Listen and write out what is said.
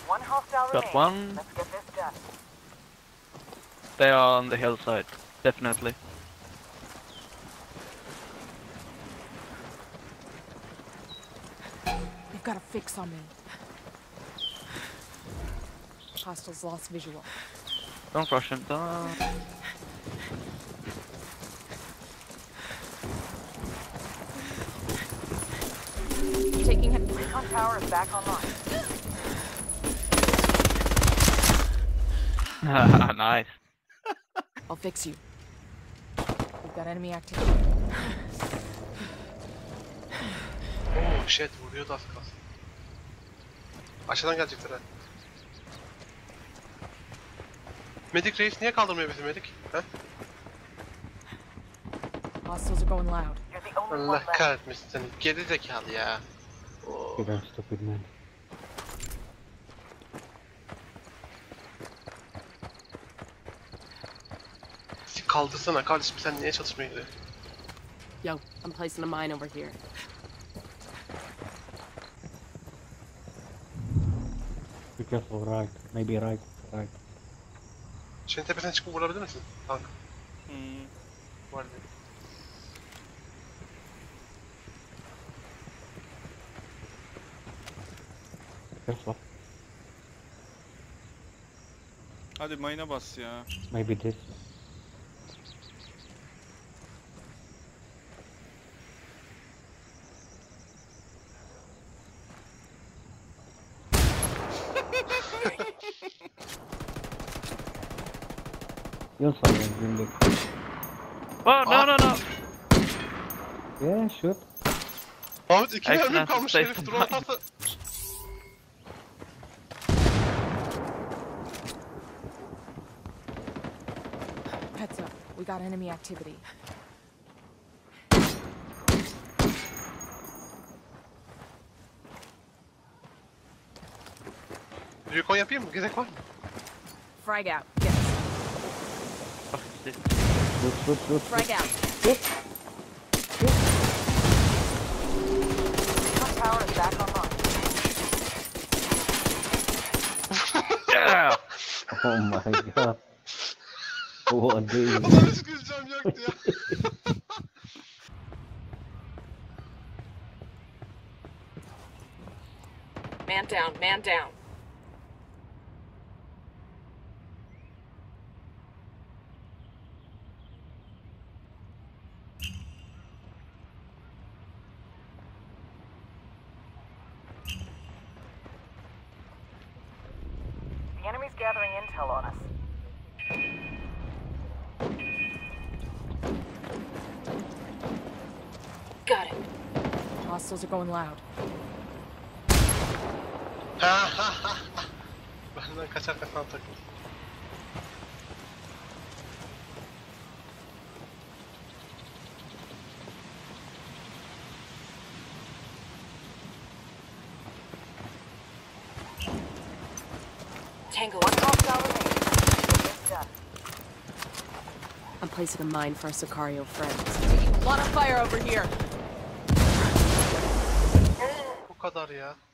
One hostile Got remains. one. Let's get this done. They are on the hillside, definitely. They've got a fix on me. Hostiles lost visual. Don't rush him. Don't. Taking him. Recon tower is back online. Nice. I'll fix you. We've got enemy activity. Oh shit, vuruyordu az kalsın. Aşağıdan gelecekler ha. Medik reis niye kaldırmıyor bizi medik? He? Hostiles are going loud. You're the only Allah one left. kahretmesin seni. Geri zekalı ya. Oh. You don't stupid man. Kaldırsana kardeşim, sen niye çalışmaya gidiyorsun? Yo, I'm placing a mine over here. Be careful, right. Maybe right. Şeyin tepesine çıkıp vurabilir misin? Tank. Var diye. Be careful. Hadi mayına bas ya. Maybe this. You'll find it, really. Oh, no. Yeah, shoot. Ahmet 2 Excellent mermim kalmış space herif. Drone combined. atarsa... Heads up. We got enemy activity. Recon yapayım mı? Gerek var mı? Frag out. Yes. Fuck this. Shoot. Frag out. Recon tower is back online. Yeah! Oh my god. What dude? Ulan hiç güleceğim yoktu ya. Man down, man down. The enemy's gathering intel on us. Got it. Hostiles are going loud. Benden kaçarken sana takıldım. Tango. One hostile remains. Let's get this done. I'm placing a mine for our Sicario friends. Taking a lot of fire over here. Bu kadar ya.